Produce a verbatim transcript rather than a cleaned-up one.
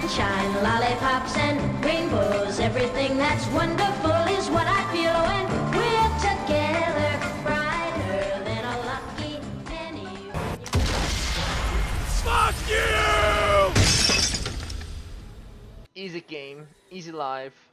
sunshine, lollipops and rainbows. Everything that's wonderful is what I feel when we're together. Brighter than a lucky penny. Fuck you! Easy game, easy life.